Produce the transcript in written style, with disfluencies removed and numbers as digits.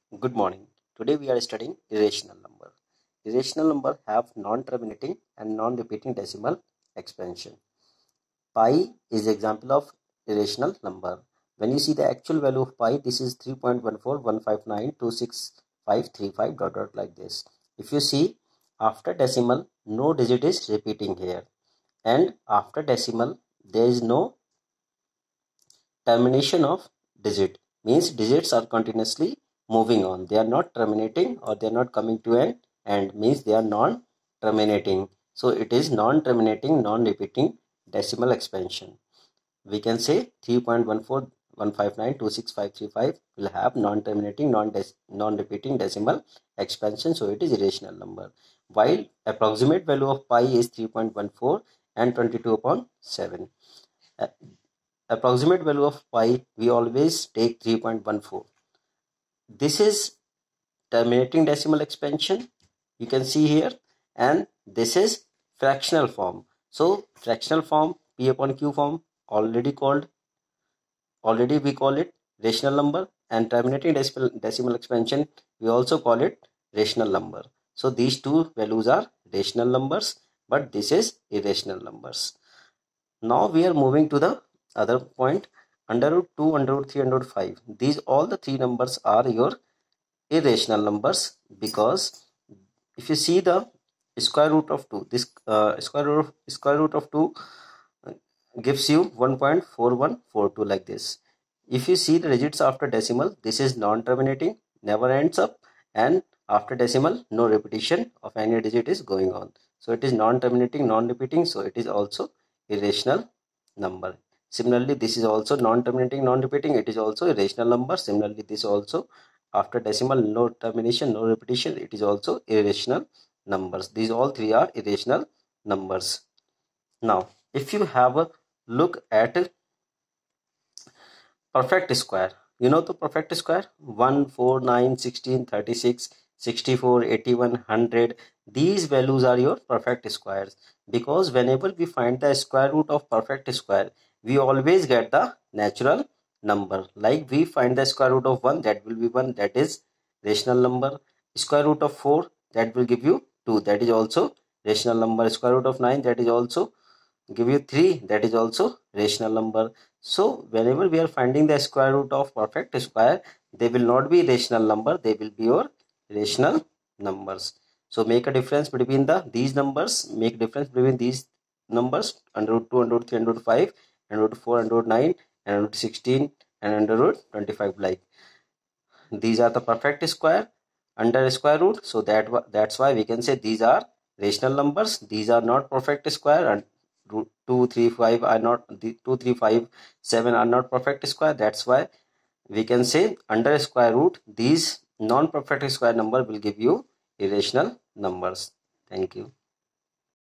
Good morning. Today we are studying irrational number. Irrational number have non-terminating and non-repeating decimal expansion. Pi is example of irrational number. When you see the actual value of pi, this is 3.14159265535 dot dot like this. If you see after decimal, no digit is repeating here, and after decimal there is no termination of digit, means digits are continuously moving on. They are not terminating or they are not coming to an end, means they are non-terminating. So it is non-terminating, non-repeating decimal expansion. We can say 3.14159265535 will have non-terminating, non-repeating decimal expansion. So it is irrational number. While approximate value of pi is 3.14 and 22 upon 7. Approximate value of pi, we always take 3.14. This is terminating decimal expansion, you can see here, and this is fractional form. So fractional form, p upon q form, already we call it rational number, and terminating decimal expansion, we also call it rational number. So these two values are rational numbers, but this is irrational numbers. Now we are moving to the other point. Under root 2, under root 3, under root 5. These all the three numbers are your irrational numbers, because if you see the square root of 2, this square root of 2 gives you 1.4142 like this. If you see the digits after decimal, this is non-terminating, never ends up, and after decimal no repetition of any digit is going on. So it is non-terminating, non-repeating, so it is also irrational number. Similarly, this is also non-terminating, non-repeating, it is also irrational number. Similarly, this also after decimal no termination, no repetition, it is also irrational numbers. These all three are irrational numbers. Now if you have a look at perfect square, you know the perfect square 1, 4, 9, 16, 36, 64, 81, 100. These values are your perfect squares, because whenever we find the square root of perfect square, we always get the natural number. Like we find the square root of 1, that will be 1, that is rational number. Square root of 4, that will give you 2, that is also rational number. Square root of 9, that is also give you 3, that is also rational number. So whenever we are finding the square root of perfect square, they will not be rational number, they will be your rational numbers. So make a difference between these numbers, make difference between these numbers, under root 2, under root 3, under root 5, under root 4, under root 9, and under root 16, and under root 25. Like these are the perfect square under square root, so that's why we can say these are rational numbers. These are not perfect square, and root 2, 3, 5 are not, the 2, 3, 5, 7 are not perfect square. That's why we can say under square root, these non-perfect square number will give you irrational numbers. Thank you.